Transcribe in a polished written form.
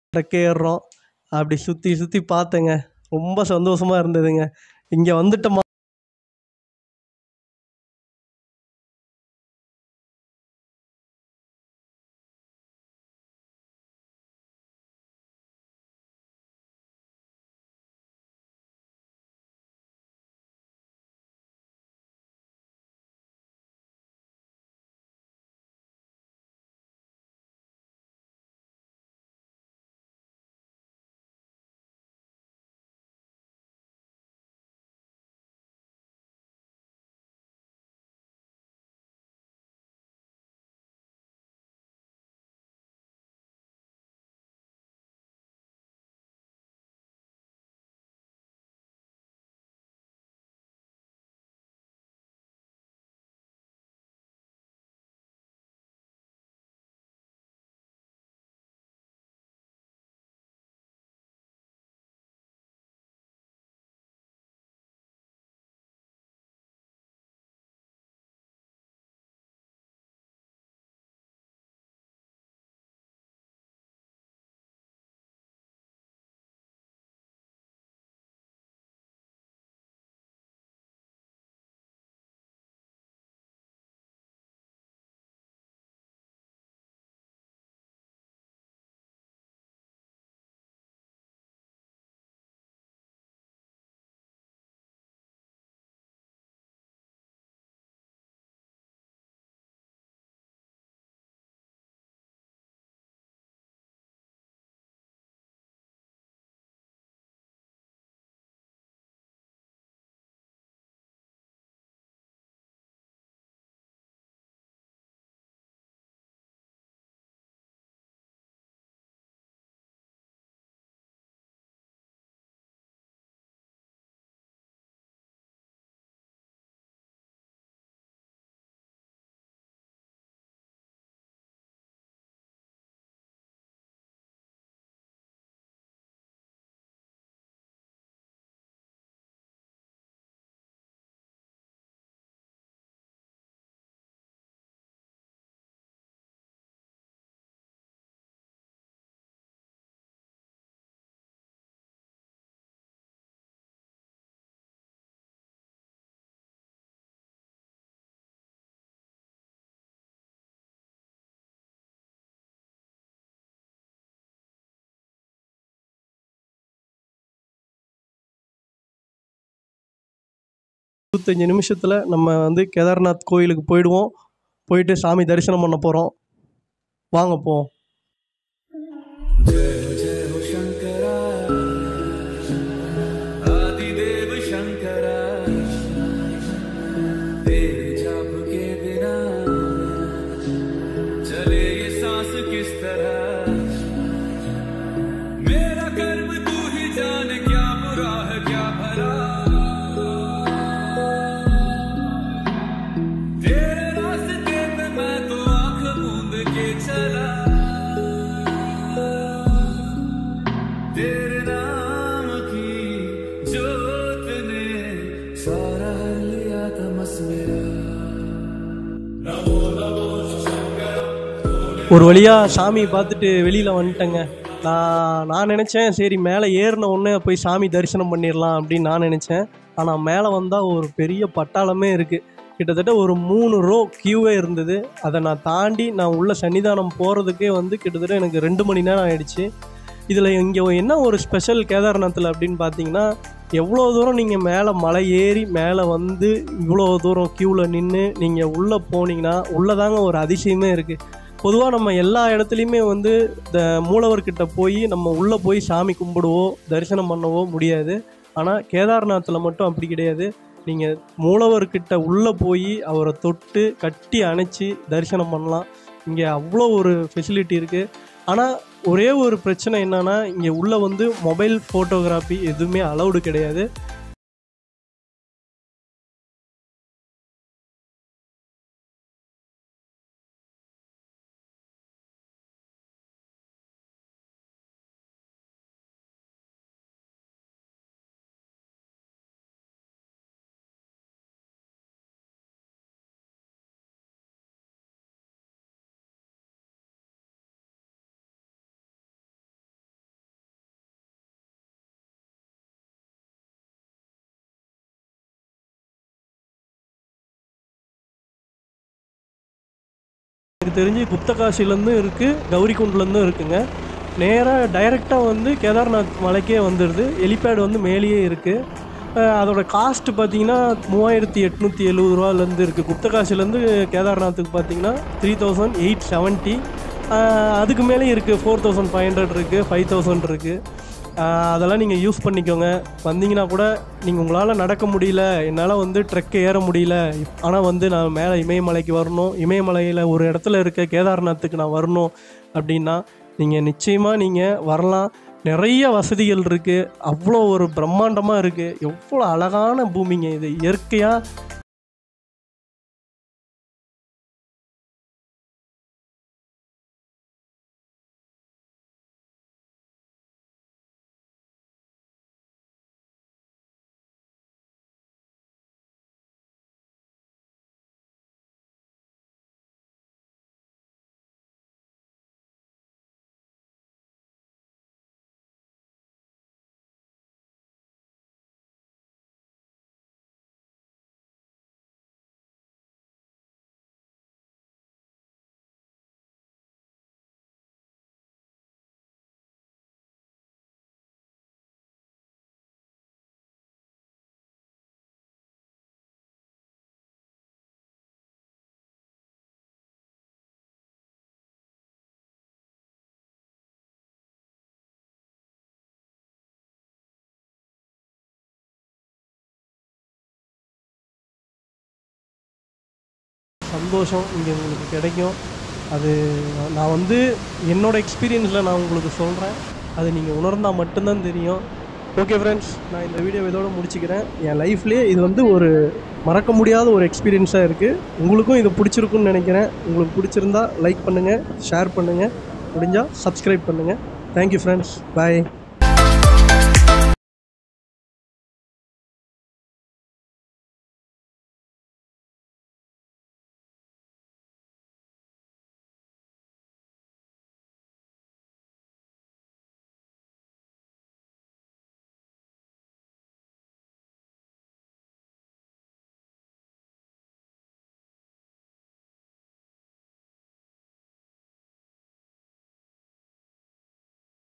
ட்ரெக்கே ஏறுறோம். அப்படி சுற்றி சுற்றி பார்த்தேங்க. ரொம்ப சந்தோஷமா இருந்ததுங்க. இங்கே வந்துட்டோமா இருபத்தஞ்சு நிமிஷத்தில் நம்ம வந்து கேதார்நாத் கோயிலுக்கு போயிடுவோம். போயிட்டு சாமி தரிசனம் பண்ண போகிறோம். வாங்க போவோம். ஒரு வழியாக சாமியை பார்த்துட்டு வெளியில் வந்துட்டேங்க. நான் நினச்சேன் சரி மேலே ஏறின உடனே போய் சாமி தரிசனம் பண்ணிடலாம் அப்படின்னு நான் நினச்சேன். ஆனால் மேலே வந்தால் ஒரு பெரிய பட்டாளமே இருக்குது. கிட்டத்தட்ட ஒரு 3 ரோ கியூவே இருந்தது. அதை நான் தாண்டி நான் உள்ள சன்னிதானம் போகிறதுக்கே வந்து கிட்டத்தட்ட எனக்கு 2 மணி நேரம் ஆயிடுச்சு. இதில் இங்கே என்ன ஒரு ஸ்பெஷல் கேதார்நாத்தில் அப்படின்னு பார்த்தீங்கன்னா, எவ்வளோ தூரம் நீங்கள் மேலே மலை ஏறி மேலே வந்து இவ்வளோ தூரம் க்யூவில் நின்று நீங்கள் உள்ளே போனீங்கன்னா உள்ளதாங்க ஒரு அதிசயமே இருக்குது. பொதுவாக நம்ம எல்லா இடத்துலையுமே வந்து இந்த மூலவர்கிட்ட போய் நம்ம உள்ளே போய் சாமி கும்பிடுவோ தரிசனம் பண்ணவோ முடியாது. ஆனால் கேதார்நாத்தில் மட்டும் அப்படி கிடையாது. நீங்கள் மூலவர்கிட்ட உள்ளே போய் அவரை தொட்டு கட்டி அணைச்சி தரிசனம் பண்ணலாம். இங்கே அவ்வளோ ஒரு ஃபெசிலிட்டி இருக்குது. ஆனால் ஒரே ஒரு பிரச்சனை என்னென்னா, இங்கே உள்ளே வந்து மொபைல் ஃபோட்டோகிராஃபி எதுவுமே அலௌடு கிடையாது. எனக்கு தெரிஞ்சு குப்தகாசிலேருந்தும் இருக்குது, கௌரிகுண்ட்லேருந்தும் இருக்குங்க. நேராக டைரெக்டாக வந்து கேதார்நாத் மலைக்கே வந்துடுது. ஹெலிபேட் வந்து மேலேயே இருக்குது. அதோட காஸ்ட்டு பார்த்தீங்கன்னா 3870 ரூபாலேருந்து இருக்குது. குப்தகாசிலேருந்து கேதார்நாத்துக்கு பார்த்தீங்கன்னா 3870. அதுக்கு மேலே இருக்குது, 4500 இருக்குது, 5000 இருக்குது. அதெல்லாம் நீங்கள் யூஸ் பண்ணிக்கோங்க. வந்தீங்கன்னா கூட நீங்கள் உங்களால் நடக்க முடியல, என்னால் வந்து ட்ரெக்கை ஏற முடியல, ஆனால் வந்து நான் மேலே இமயமலைக்கு வரணும், இமயமலையில் ஒரு இடத்துல இருக்க கேதார்நாத்துக்கு நான் வரணும் அப்படின்னா நீங்கள் நிச்சயமாக நீங்கள் வரலாம். நிறைய வசதிகள் இருக்குது, அவ்வளோ ஒரு பிரம்மாண்டமாக இருக்குது. எவ்வளோ அழகான பூமிங்க இது, இயற்கையாக. சந்தோஷம் இங்கே உங்களுக்கு கிடைக்கும். அது நான் வந்து என்னோடய எக்ஸ்பீரியன்ஸில் நான் உங்களுக்கு சொல்கிறேன். அது நீங்கள் உணர்ந்தால் மட்டும்தான் தெரியும். ஓகே ஃப்ரெண்ட்ஸ், நான் இந்த வீடியோ இதோடு முடிச்சுக்கிறேன். என் லைஃப்லேயே இது வந்து ஒரு மறக்க முடியாத ஒரு எக்ஸ்பீரியன்ஸாக இருக்குது. உங்களுக்கும் இது பிடிச்சிருக்குன்னு நினைக்கிறேன். உங்களுக்கு பிடிச்சிருந்தா லைக் பண்ணுங்கள், ஷேர் பண்ணுங்கள், முடிஞ்சால் சப்ஸ்கிரைப் பண்ணுங்கள். தேங்க்யூ ஃப்ரெண்ட்ஸ், பாய்.